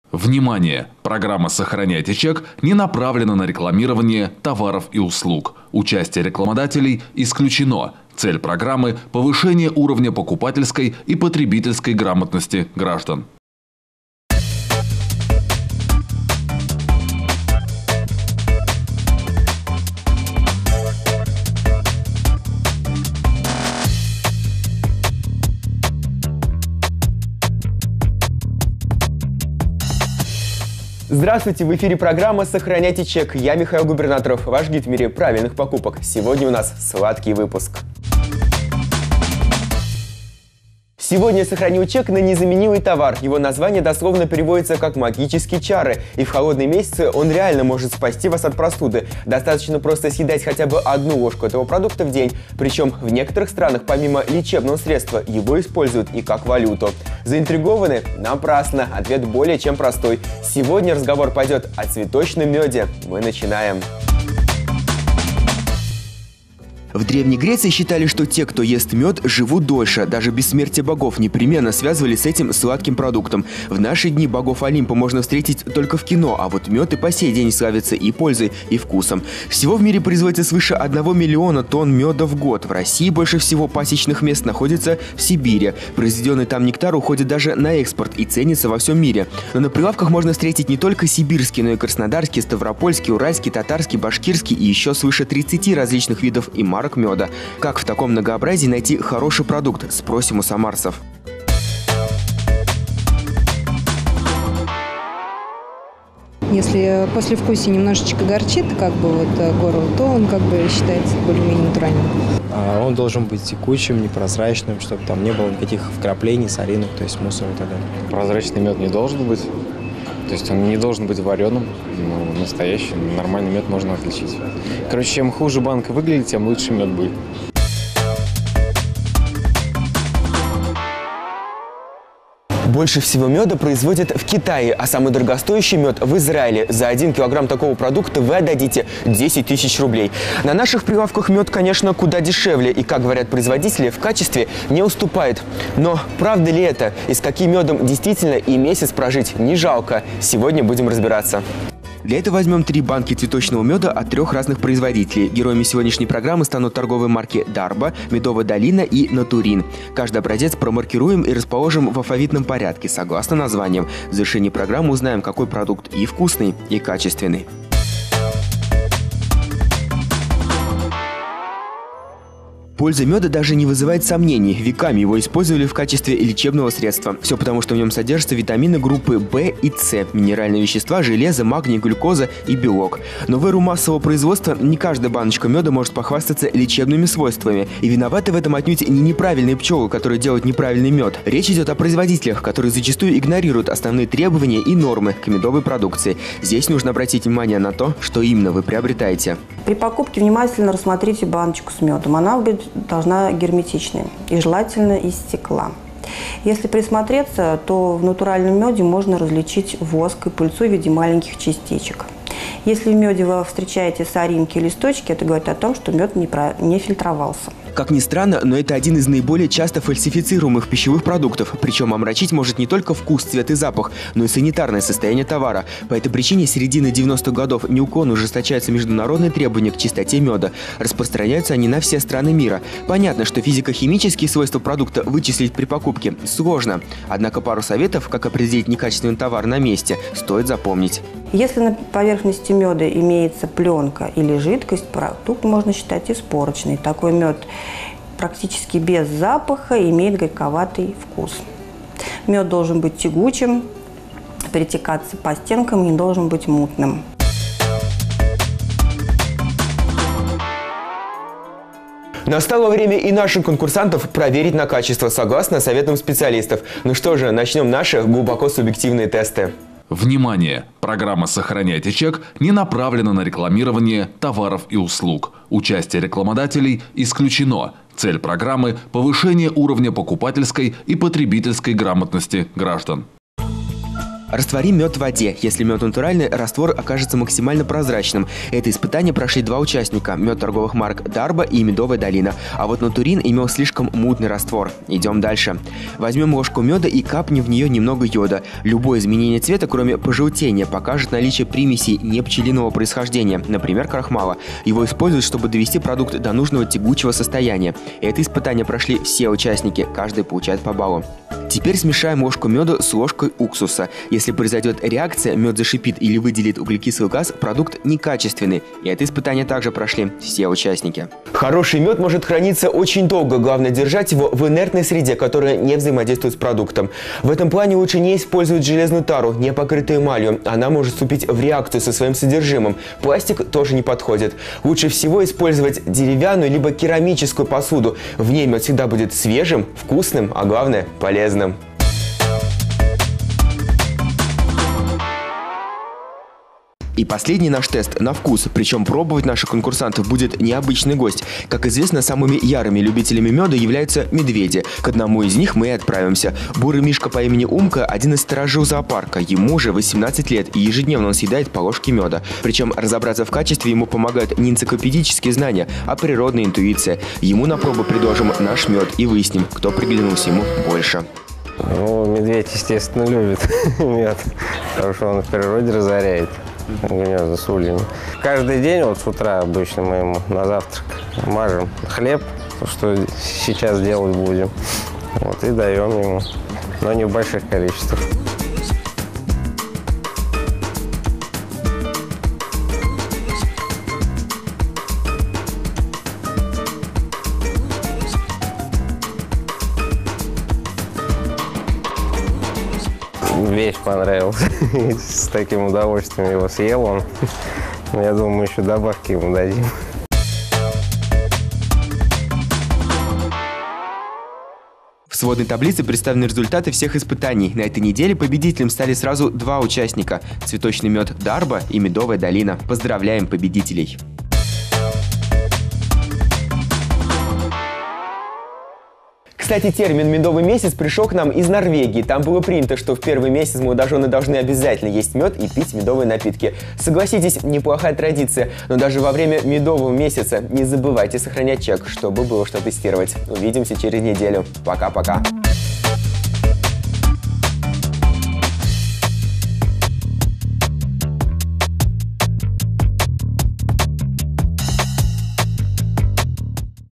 Внимание! Программа «Сохраняйте чек» не направлена на рекламирование товаров и услуг. Участие рекламодателей исключено. Цель программы – повышение уровня покупательской и потребительской грамотности граждан. Здравствуйте! В эфире программа «Сохраняйте чек». Я Михаил Губернаторов, ваш гид в мире правильных покупок. Сегодня у нас сладкий выпуск. Сегодня я сохранил чек на незаменимый товар. Его название дословно переводится как «магические чары». И в холодные месяцы он реально может спасти вас от простуды. Достаточно просто съедать хотя бы одну ложку этого продукта в день. Причем в некоторых странах помимо лечебного средства его используют и как валюту. Заинтригованы? Напрасно. Ответ более чем простой. Сегодня разговор пойдет о цветочном меде. Мы начинаем. В Древней Греции считали, что те, кто ест мед, живут дольше. Даже бессмертие богов непременно связывали с этим сладким продуктом. В наши дни богов Олимпа можно встретить только в кино, а вот мед и по сей день славится и пользой, и вкусом. Всего в мире производится свыше 1 миллиона тонн меда в год. В России больше всего пасечных мест находится в Сибири. Произведенный там нектар уходит даже на экспорт и ценится во всем мире. Но на прилавках можно встретить не только сибирский, но и краснодарский, ставропольский, уральский, татарский, башкирский и еще свыше 30 различных видов и марок меда. Как в таком многообразии найти хороший продукт? Спросим у самарцев. Если послевкусие немножечко горчит, горло, то он считается более-менее натуральным. Он должен быть текучим, непрозрачным, чтобы там не было никаких вкраплений, соринок, то есть мусора и так далее. Прозрачный мед не должен быть. То есть он не должен быть вареным, но настоящий, нормальный мед можно отличить. Короче, чем хуже банка выглядит, тем лучше мед будет. Больше всего меда производят в Китае, а самый дорогостоящий мед в Израиле. За 1 килограмм такого продукта вы отдадите 10 тысяч рублей. На наших прилавках мед, конечно, куда дешевле и, как говорят производители, в качестве не уступает. Но правда ли это? И с каким медом действительно и месяц прожить не жалко? Сегодня будем разбираться. Для этого возьмем 3 банки цветочного меда от 3 разных производителей. Героями сегодняшней программы станут торговые марки «Дарба», «Медовая долина» и «Натурин». Каждый образец промаркируем и расположим в алфавитном порядке, согласно названиям. В завершении программы узнаем, какой продукт и вкусный, и качественный. Польза меда даже не вызывает сомнений. Веками его использовали в качестве лечебного средства. Все потому, что в нем содержатся витамины группы В и С, минеральные вещества, железо, магний, глюкоза и белок. Но в эру массового производства не каждая баночка меда может похвастаться лечебными свойствами. И виноваты в этом отнюдь не неправильные пчелы, которые делают неправильный мед. Речь идет о производителях, которые зачастую игнорируют основные требования и нормы к медовой продукции. Здесь нужно обратить внимание на то, что именно вы приобретаете. При покупке внимательно рассмотрите баночку с медом. Она должна герметичной и желательно из стекла. Если присмотреться, то в натуральном меде можно различить воск и пыльцу в виде маленьких частичек. Если в меде вы встречаете соринки и листочки, это говорит о том, что мед не фильтровался. Как ни странно, но это один из наиболее часто фальсифицируемых пищевых продуктов. Причем омрачить может не только вкус, цвет и запах, но и санитарное состояние товара. По этой причине с середины 90-х годов неуклонно ужесточаются международные требования к чистоте меда. Распространяются они на все страны мира. Понятно, что физико-химические свойства продукта вычислить при покупке сложно. Однако пару советов, как определить некачественный товар на месте, стоит запомнить. Если на поверхности меда имеется пленка или жидкость, продукт можно считать испорченный. Такой мед практически без запаха имеет горьковатый вкус. Мед должен быть тягучим, перетекаться по стенкам и не должен быть мутным. Настало время и наших конкурсантов проверить на качество, согласно советам специалистов. Ну что же, начнем наши глубоко субъективные тесты. Внимание! Программа «Сохраняйте чек» не направлена на рекламирование товаров и услуг. Участие рекламодателей исключено. Цель программы – повышение уровня покупательской и потребительской грамотности граждан. Растворим мед в воде. Если мед натуральный, раствор окажется максимально прозрачным. Это испытание прошли два участника – мед торговых марок Дарба и Медовая долина. А вот Натурин имел слишком мутный раствор. Идем дальше. Возьмем ложку меда и капнем в нее немного йода. Любое изменение цвета, кроме пожелтения, покажет наличие примесей не пчелиного происхождения, например, крахмала. Его используют, чтобы довести продукт до нужного тягучего состояния. Это испытание прошли все участники, каждый получает по баллу. Теперь смешаем ложку меда с ложкой уксуса. Если произойдет реакция, мед зашипит или выделит углекислый газ, продукт некачественный. И это испытание также прошли все участники. Хороший мед может храниться очень долго. Главное держать его в инертной среде, которая не взаимодействует с продуктом. В этом плане лучше не использовать железную тару, не покрытую эмалью. Она может вступить в реакцию со своим содержимым. Пластик тоже не подходит. Лучше всего использовать деревянную либо керамическую посуду. В ней мед всегда будет свежим, вкусным, а главное – полезным. И последний наш тест на вкус, причем пробовать наших конкурсантов будет необычный гость. Как известно, самыми ярыми любителями меда являются медведи. К одному из них мы и отправимся. Бурый мишка по имени Умка – один из сторожил зоопарка. Ему уже 18 лет, и ежедневно он съедает по ложке меда. Причем разобраться в качестве ему помогают не энциклопедические знания, а природная интуиция. Ему на пробу предложим наш мед и выясним, кто приглянулся ему больше. Ну, медведь, естественно, любит мед, потому что он в природе разоряет гнезда с ульями. Каждый день, вот с утра обычно мы ему на завтрак мажем хлеб, что сейчас делать будем, вот, и даем ему, но не в больших количествах. Вещь понравилась. С таким удовольствием его съел он. Я думаю, мы еще добавки ему дадим. В сводной таблице представлены результаты всех испытаний. На этой неделе победителем стали сразу два участника – цветочный мед Дарба и Медовая долина. Поздравляем победителей! Кстати, термин «медовый месяц» пришел к нам из Норвегии. Там было принято, что в первый месяц молодожены должны обязательно есть мед и пить медовые напитки. Согласитесь, неплохая традиция, но даже во время медового месяца не забывайте сохранять чек, чтобы было что тестировать. Увидимся через неделю. Пока-пока.